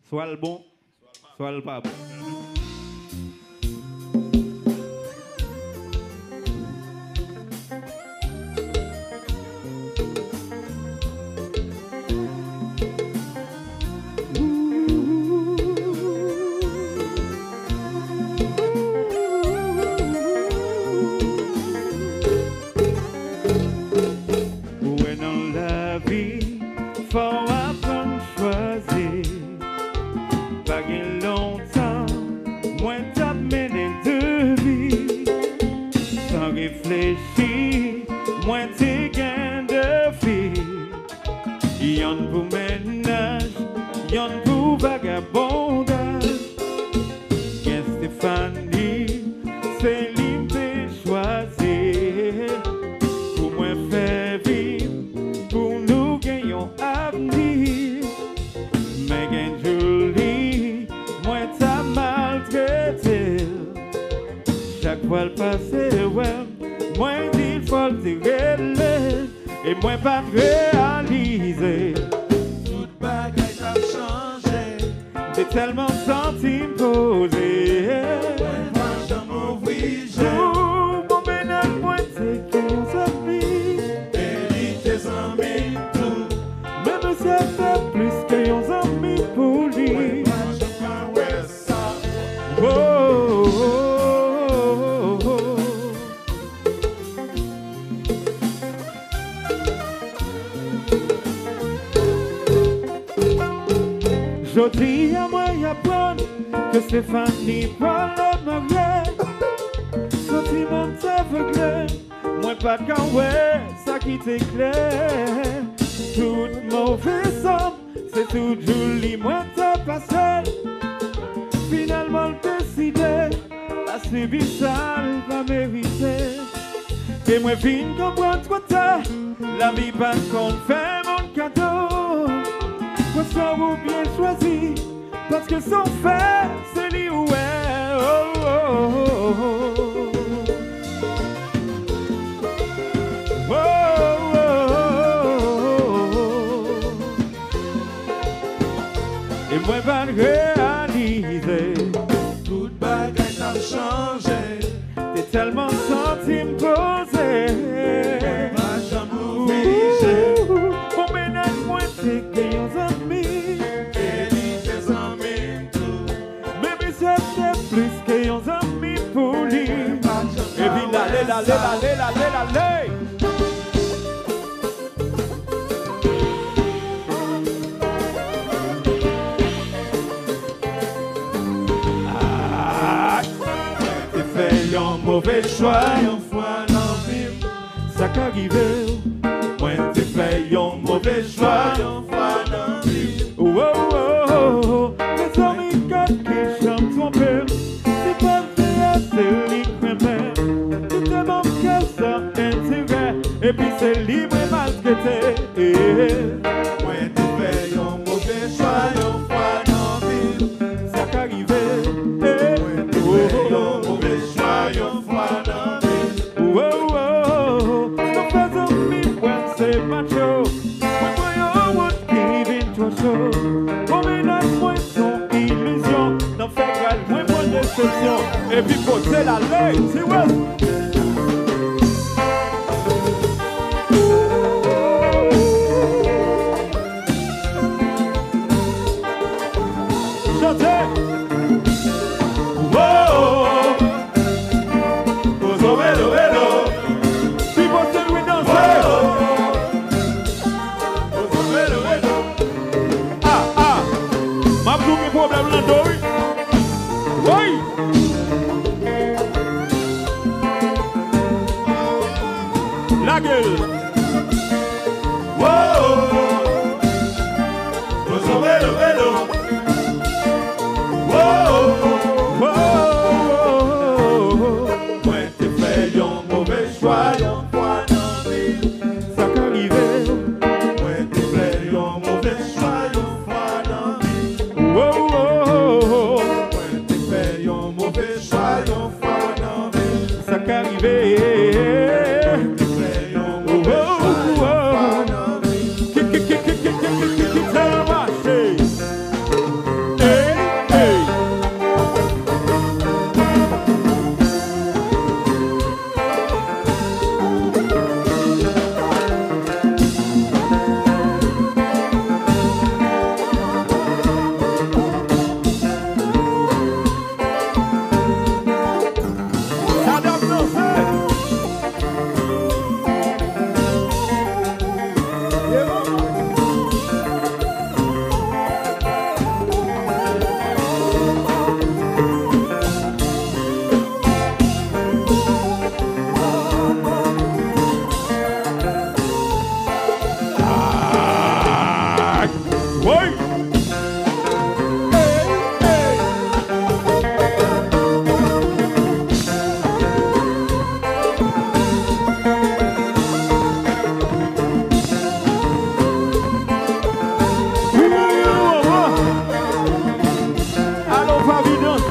Soit le bon, soit le pas bon. Ouais, dans la vie, faut apprendre à choisir. Pas gain longtemps, moins t'as mené de vie. Sans réfléchir, moins t'es gain de vie. Y'en pour ménage, y'en pour vagabondage. Yes, Stéphanie, c'est l'idée choisir. Pour moi faire vivre, pour nous gagnons avenir. Mais gain jolie, moi t'as maltraité. Chaque fois le passé, ouais, moi il faut le tirer. Et moi pas réaliser. Toute bagaille t'a changé. J'ai tellement senti me poser. Moi j'en m'ouvris, Mon ménage, moi c'est qu'ils ont mis. et tes amis tout. Même si ça fait plus qu'ils ont mis pour lui. Moi je prends ouais ça. Oh, oh, oh, oh. Je dis à moi apprendre que Stéphanie prend le mariage. Sentiment aveugle, moi pas quand ouais, ça qui t'éclaire. Toute mauvaise homme, c'est tout joli, moi t'as pas seul. Finalement décidé, la subi ça va mériter. Et moi fin comprendre trop tard, la vie pas qu'on fait mon cadeau. Moi ça vous bien choisi, parce que son fait, c'est lui où est. Oh, oh, oh, oh. Oh, oh, oh, oh. Et moi pas réaliser. Toute bagaille t'a changé. T'es tellement senti me poser. Moi j'en m'ouvris, Mon ménage, moi c'est qu'ils ont mis. et tes amis tout. Même si c'est plus qu'ils ont mis pour lui. Et puis l'allez. Ah, t'es fait un mauvais choix, Une fois dans vie, ça qu'arrive. Moi t'es fait un mauvais choix. une fois dans vie. Oh, oh, oh, oh. Les amis qui chantent son père, c'est pas vrai, c'est libre, c'est tellement que ça intérêt, et puis c'est libre et maltraité. Moi t'es fait un mauvais choix, une fois dans vie. Ça qu'arrive, Moi t'es fait un mauvais choix, une fois dans vie. oh, oh, oh, nous faisons mille points, c'est macho. Moi, voyons, qui vient trop chaud. Mon ménage, moi, son illusion. N'en fait grâce, moi, mon déception. Et puis, poser la lait, c'est ouais. Chantez. Oh, oh, oh. Poso, vélo, vélo. Puis, posez, lui, danser. Ah, ma blou mi problème là dedans, oui. Oui. La gueule. Moi t'es fait un mauvais choix, une fois dans vie. Ça qu'arrive. Moi t'es fait un mauvais choix, une fois dans vie. Oh, oh, oh,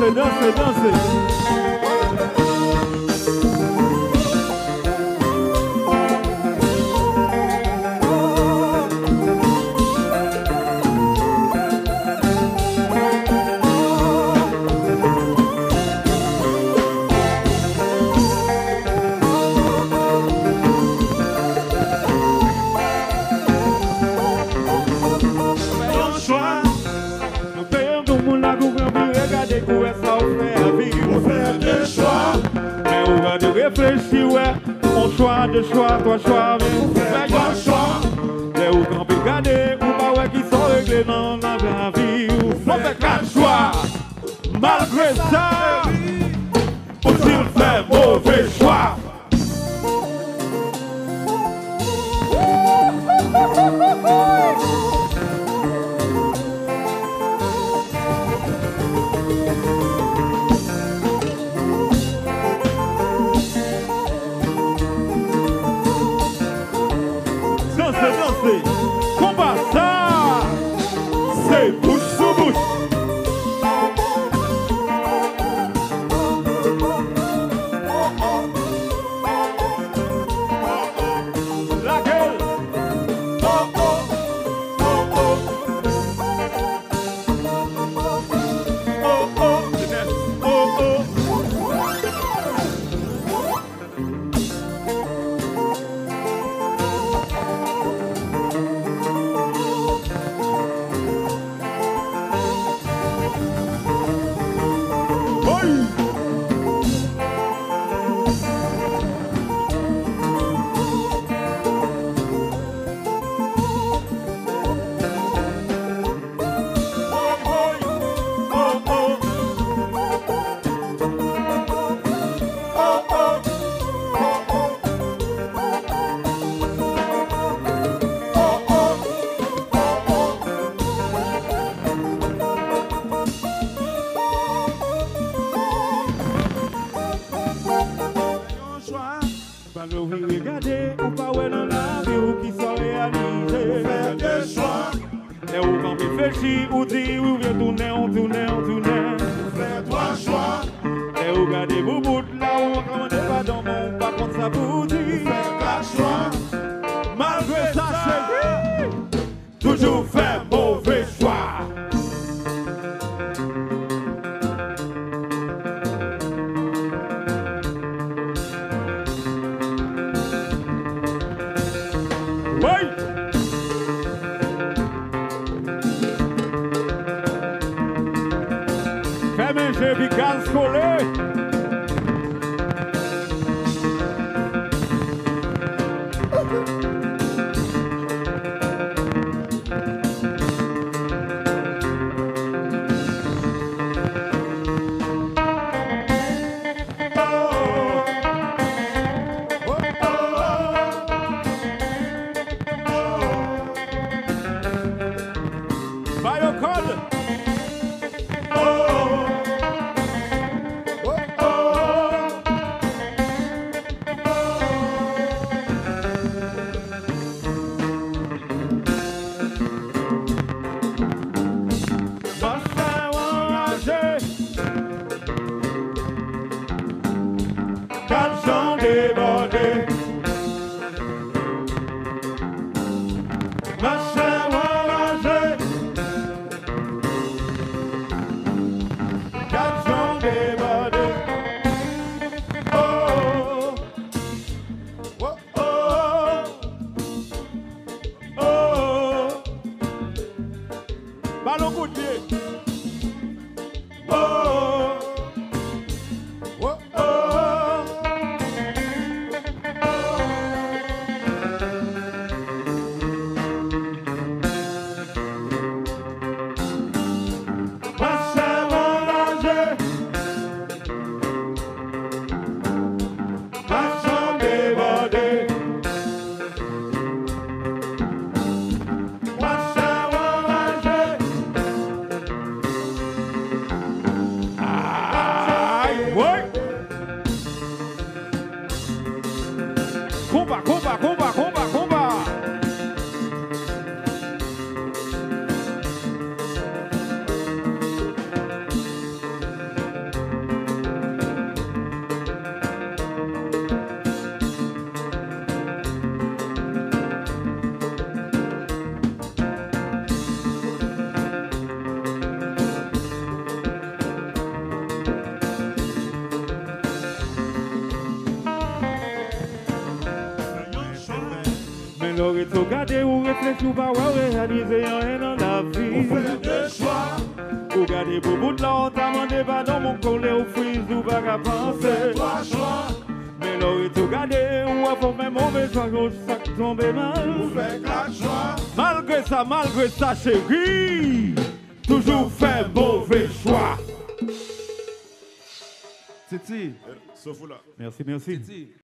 dansez. Réfléchis, ouais, on choix de choix, toi choix, mais on fait quoi choix? Les ou quand peut garder, ou pas ouais qui sont réglés dans la vie, ou fait quatre choix. Malgré ça, faut-il faire mauvais choix? Combat ça, c'est bouche sous bouche. Laquelle? Oh oh, oh oh, oh oh, oh oh. Regardez, ou pas ouais dans la vie ou qui sont réalisés. Faire des choix. Et ou quand il réfléchit, ou dit, ou vient tourner, on tourne. Faire trois choix. Et ou regardez, vous bout là où on n'est pas dans mon, par contre ça vous dit. Faire quatre choix. Malgré ça, c'est toujours faire mauvais choix. Oui! Fais-moi j'ai vu gaz collé. Ballon coup de pied. Oh, oh, oh, l'aurait tout gardé ou réfléchi ou pas réaliser rien dans la vie. On fait deux choix. Ou garder pour bout de là, on t'a demandé pas dans mon collet ou frise ou pas qu'à penser. Trois choix. Mais l'aurait tout gardé ou à faire même mauvais choix, ça tombe mal. On fait quatre choix. Malgré ça, chérie, toujours fait mauvais choix. Titi. Sauf là. Merci. Titi.